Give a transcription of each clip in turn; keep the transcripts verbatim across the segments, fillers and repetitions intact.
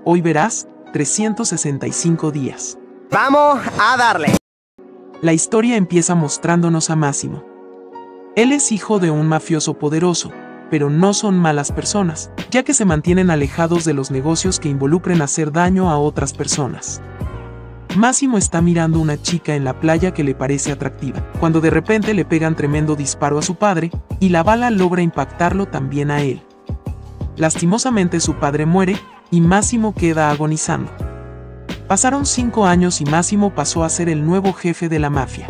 Hoy verás trescientos sesenta y cinco días. ¡Vamos a darle! La historia empieza mostrándonos a Massimo. Él es hijo de un mafioso poderoso, pero no son malas personas, ya que se mantienen alejados de los negocios que involucren hacer daño a otras personas. Massimo está mirando una chica en la playa que le parece atractiva, cuando de repente le pegan tremendo disparo a su padre, y la bala logra impactarlo también a él. Lastimosamente su padre muere, y Massimo queda agonizando. Pasaron cinco años y Massimo pasó a ser el nuevo jefe de la mafia.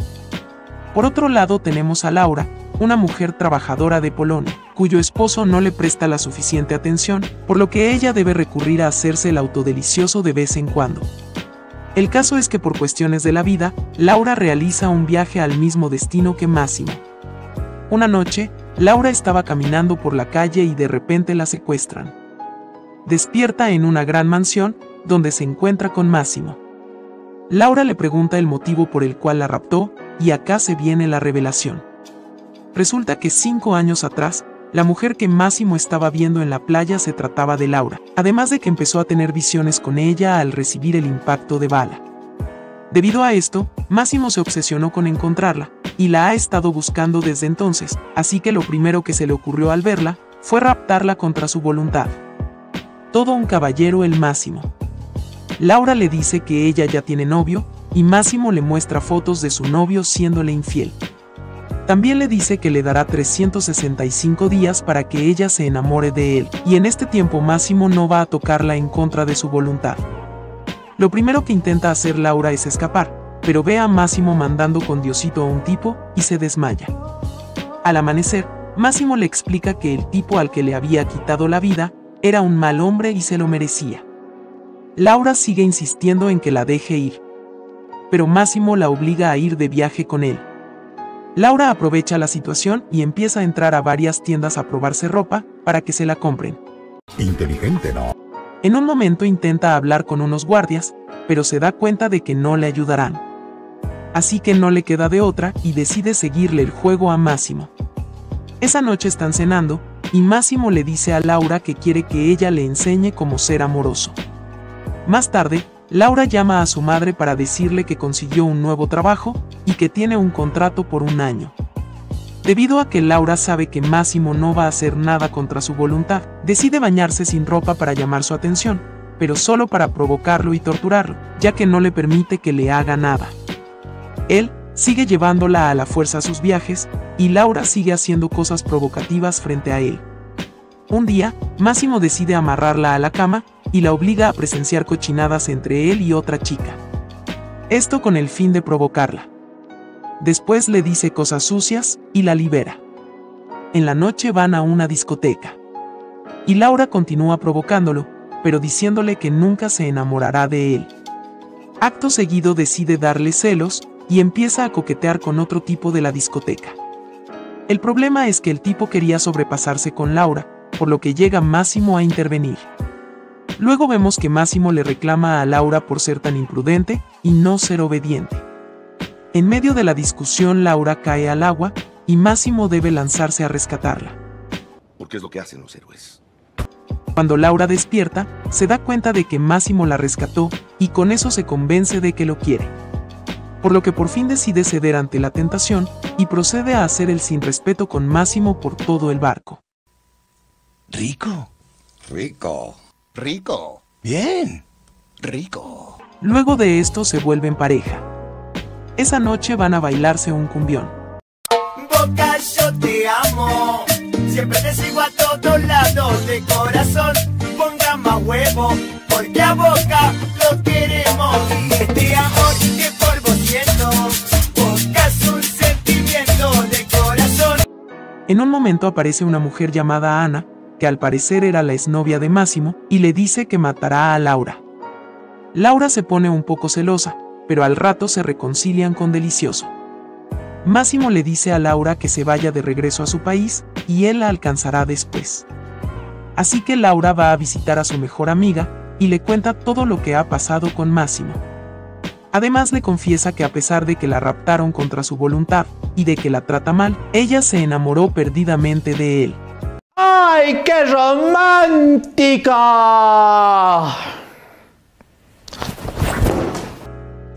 Por otro lado tenemos a Laura, una mujer trabajadora de Polonia, cuyo esposo no le presta la suficiente atención, por lo que ella debe recurrir a hacerse el autodelicioso de vez en cuando. El caso es que por cuestiones de la vida, Laura realiza un viaje al mismo destino que Massimo. Una noche, Laura estaba caminando por la calle y de repente la secuestran. Despierta en una gran mansión, donde se encuentra con Massimo. Laura le pregunta el motivo por el cual la raptó, y acá se viene la revelación. Resulta que cinco años atrás, la mujer que Massimo estaba viendo en la playa se trataba de Laura, además de que empezó a tener visiones con ella al recibir el impacto de bala. Debido a esto, Massimo se obsesionó con encontrarla, y la ha estado buscando desde entonces, así que lo primero que se le ocurrió al verla, fue raptarla contra su voluntad. Todo un caballero el Massimo. Laura le dice que ella ya tiene novio, y Massimo le muestra fotos de su novio siéndole infiel. También le dice que le dará trescientos sesenta y cinco días para que ella se enamore de él, y en este tiempo Massimo no va a tocarla en contra de su voluntad. Lo primero que intenta hacer Laura es escapar, pero ve a Massimo mandando con Diosito a un tipo, y se desmaya. Al amanecer, Massimo le explica que el tipo al que le había quitado la vida, era un mal hombre y se lo merecía. Laura sigue insistiendo en que la deje ir, pero Massimo la obliga a ir de viaje con él. Laura aprovecha la situación y empieza a entrar a varias tiendas a probarse ropa para que se la compren. Inteligente, ¿no? En un momento intenta hablar con unos guardias, pero se da cuenta de que no le ayudarán. Así que no le queda de otra y decide seguirle el juego a Massimo. Esa noche están cenando, y Massimo le dice a Laura que quiere que ella le enseñe cómo ser amoroso. Más tarde, Laura llama a su madre para decirle que consiguió un nuevo trabajo y que tiene un contrato por un año. Debido a que Laura sabe que Massimo no va a hacer nada contra su voluntad, decide bañarse sin ropa para llamar su atención, pero solo para provocarlo y torturarlo, ya que no le permite que le haga nada. Él sigue llevándola a la fuerza a sus viajes, y Laura sigue haciendo cosas provocativas frente a él. Un día, Massimo decide amarrarla a la cama, y la obliga a presenciar cochinadas entre él y otra chica. Esto con el fin de provocarla. Después le dice cosas sucias, y la libera. En la noche van a una discoteca. Y Laura continúa provocándolo, pero diciéndole que nunca se enamorará de él. Acto seguido decide darle celos, y empieza a coquetear con otro tipo de la discoteca. El problema es que el tipo quería sobrepasarse con Laura, por lo que llega Massimo a intervenir. Luego vemos que Massimo le reclama a Laura por ser tan imprudente y no ser obediente. En medio de la discusión Laura cae al agua, y Massimo debe lanzarse a rescatarla. Porque es lo que hacen los héroes. Cuando Laura despierta, se da cuenta de que Massimo la rescató, y con eso se convence de que lo quiere. Por lo que por fin decide ceder ante la tentación, y procede a hacer el sin respeto con Massimo por todo el barco. Rico. Rico. Rico. Bien. Rico. Luego de esto se vuelven pareja. Esa noche van a bailarse un cumbión. Boca, yo te amo. Siempre te sigo a todos lados de corazón. Ponga más huevo, porque a Boca lo queremos. Este amor que por vos siento, Boca es un sentimiento de corazón. En un momento aparece una mujer llamada Ana, que al parecer era la exnovia de Massimo, y le dice que matará a Laura. Laura se pone un poco celosa, pero al rato se reconcilian con Delicioso. Massimo le dice a Laura que se vaya de regreso a su país, y él la alcanzará después. Así que Laura va a visitar a su mejor amiga, y le cuenta todo lo que ha pasado con Massimo. Además le confiesa que a pesar de que la raptaron contra su voluntad, y de que la trata mal, ella se enamoró perdidamente de él. ¡Ay, qué romántica!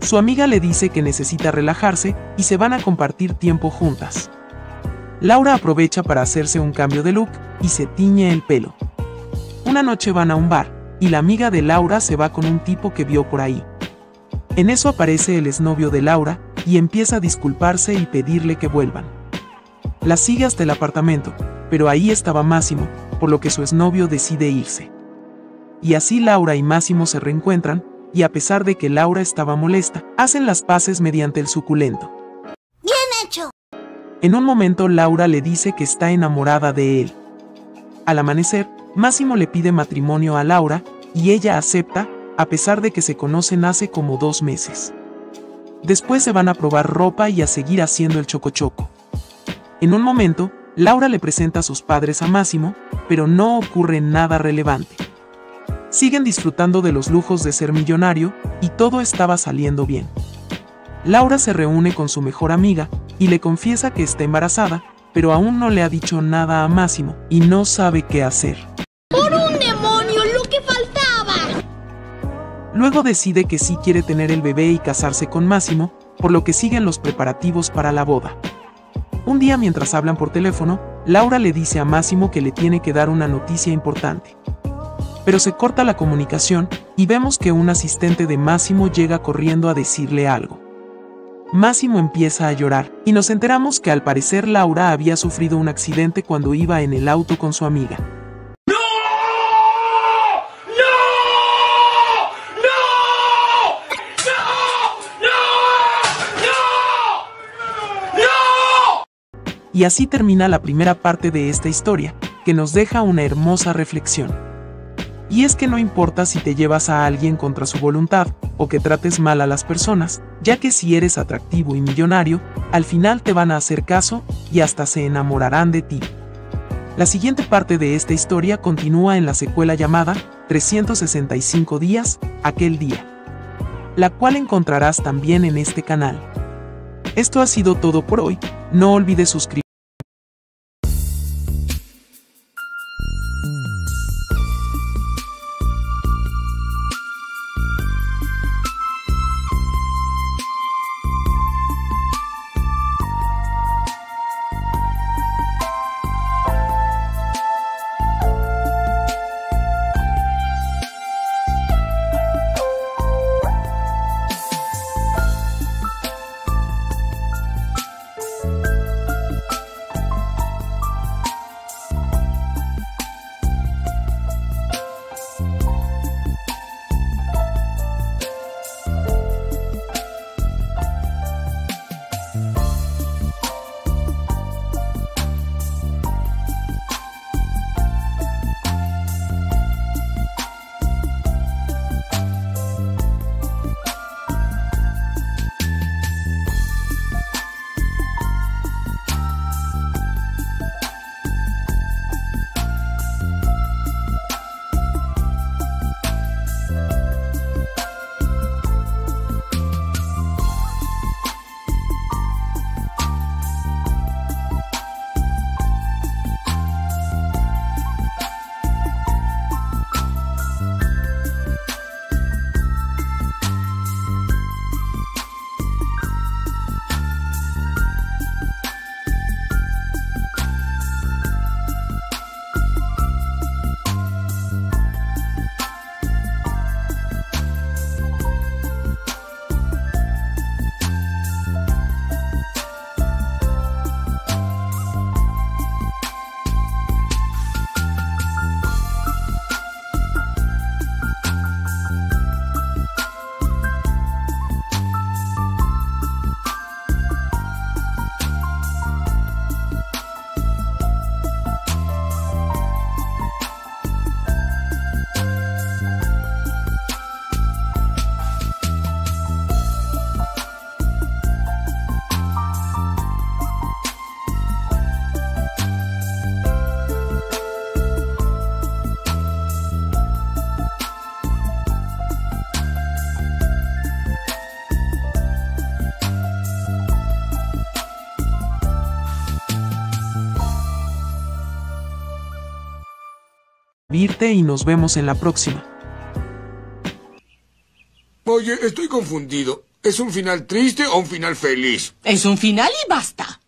Su amiga le dice que necesita relajarse y se van a compartir tiempo juntas. Laura aprovecha para hacerse un cambio de look y se tiñe el pelo. Una noche van a un bar y la amiga de Laura se va con un tipo que vio por ahí. En eso aparece el exnovio de Laura y empieza a disculparse y pedirle que vuelvan. La sigue hasta el apartamento, pero ahí estaba Máximo, por lo que su exnovio decide irse. Y así Laura y Máximo se reencuentran, y a pesar de que Laura estaba molesta, hacen las paces mediante el suculento. ¡Bien hecho! En un momento Laura le dice que está enamorada de él. Al amanecer, Máximo le pide matrimonio a Laura, y ella acepta, a pesar de que se conocen hace como dos meses. Después se van a probar ropa y a seguir haciendo el chocochoco. En un momento, Laura le presenta a sus padres a Máximo, pero no ocurre nada relevante. Siguen disfrutando de los lujos de ser millonario, y todo estaba saliendo bien. Laura se reúne con su mejor amiga, y le confiesa que está embarazada, pero aún no le ha dicho nada a Máximo, y no sabe qué hacer. ¡Por un demonio, lo que faltaba! Luego decide que sí quiere tener el bebé y casarse con Máximo, por lo que siguen los preparativos para la boda. Un día mientras hablan por teléfono, Laura le dice a Máximo que le tiene que dar una noticia importante. Pero se corta la comunicación, y vemos que un asistente de Máximo llega corriendo a decirle algo. Máximo empieza a llorar, y nos enteramos que al parecer Laura había sufrido un accidente cuando iba en el auto con su amiga. Y así termina la primera parte de esta historia, que nos deja una hermosa reflexión. Y es que no importa si te llevas a alguien contra su voluntad, o que trates mal a las personas, ya que si eres atractivo y millonario, al final te van a hacer caso, y hasta se enamorarán de ti. La siguiente parte de esta historia continúa en la secuela llamada trescientos sesenta y cinco días, aquel día, la cual encontrarás también en este canal. Esto ha sido todo por hoy, no olvides suscribirte. Y nos vemos en la próxima. Oye, estoy confundido. ¿Es un final triste o un final feliz? Es un final y basta.